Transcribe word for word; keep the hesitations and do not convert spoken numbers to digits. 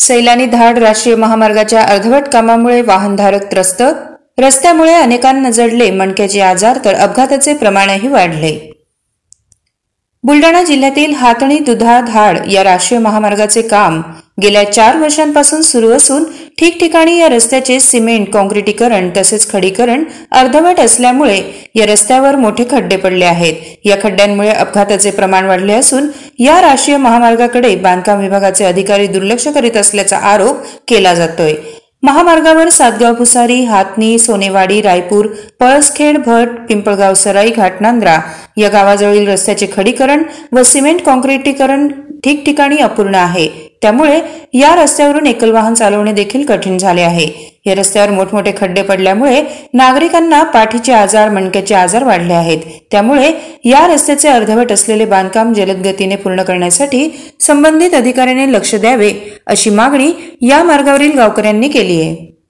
सैलानी धाड राष्ट्रीय महामार्गाच्या अर्धवट कामामुळे वाहनधारक त्रस्त, रस्त्यामुळे अनेकांना जडले मणक्याचे आजार तर अपघाताचे प्रमाणही वाढले। बुलढाणा जिल्ह्यातील हातणी दुधा धाड या राष्ट्रीय महामार्गाचे काम गेल्या चार वर्षांपासून सुरू असून ठिकठिकाणी या रस्त्याचे सिमेंट काँक्रिटीकरण तसेच खडीकरण अर्धवट असल्यामुळे या रस्त्यावर मोठे खड्डे पडले आहेत। या खड्ड्यांमुळे अपघाताचे प्रमाण वाढले असून या राष्ट्रीय महामार्गाकडे बांधकाम विभागाचे अधिकारी दुर्लक्ष करीत असल्याचा आरोप केला जातोय। महामार्गावर सातगाव भुसारी, हातनी, सोनेवाडी, रायपूर, पळसखेड, भट, पिंपळगाव सराई, घाटनांद्रा या गावाजवळील रस्त्याचे खडीकरण व सिमेंट काँक्रिटीकरण ठिकठिकाणी अपूर्ण आहे। त्यामुळे या रस्त्यावरून एकल वाहन चालवणे देखील कठीण झाले आहे। या रस्त्यावर मोठमोठे खड्डे पडल्यामुळे नागरिकांना पाठीचे आजार, मणक्याचे आजार वाढले आहेत। त्यामुळे या रस्त्याचे अर्धवट असलेले बांधकाम जलद गतीने पूर्ण करण्यासाठी संबंधित अधिकाऱ्यांनी लक्ष द्यावे अशी मागणी या मार्गावरील गावकऱ्यांनी केली आहे।